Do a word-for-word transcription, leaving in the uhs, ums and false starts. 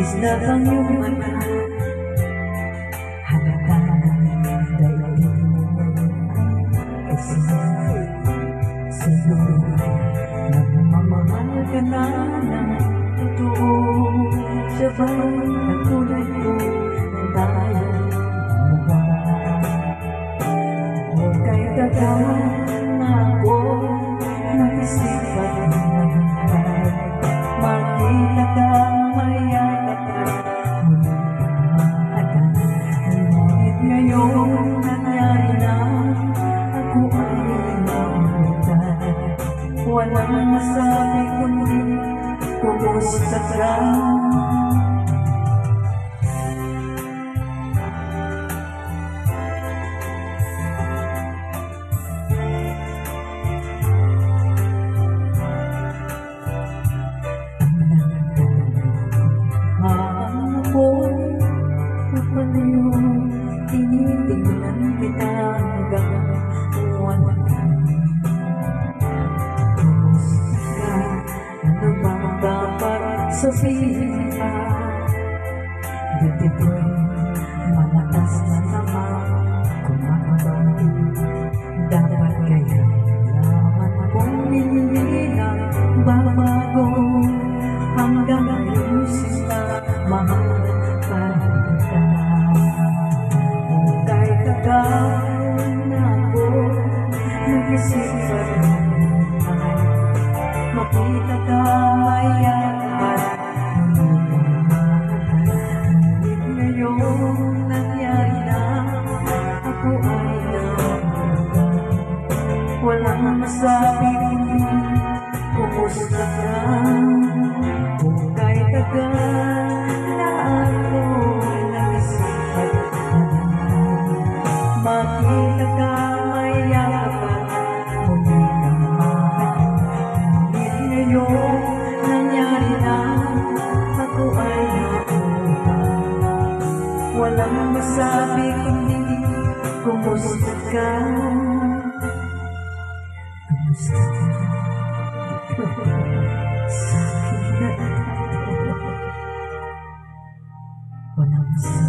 Linis na ang iyong mata, halata ng daigdig mo ngayon. Kasi sa'yo nagmamahal ka na ng totoo. Siya ba'y katulad ko na tayo lupa? Huwag kay tatawan na ako naisipan ng hintay. Makita ka mayayap at muling kamahagan. Ngunit ngayon nangyari na, ako ay namulitan. Walang masabi kundi kumusta ka? Tinitingnan kita hanggang wala ka. Kumusta ka? Ano bang dapat sabihin pa? Dito ko'y malakas na naman kumakabay. Dapat kaya naman kong nililang babago. Hanggang ngayon sila mahal pa kita. Kahit na ako nag-isipan ng buhay, makita ka mayaman, muling kamahagan. Ngunit ngayon nangyari na, ako ay namulitan. Walang masabi kundi kumusta ka? Kung kahit agad na ako nag-isipan ng makita ka mayaman, muling kamahagan. Ngunit ngayon nangyari na, ako ay namulitan. Walang masabi kundi kumusta ka? Kumusta ka? Sa akin na ito, walang masabi.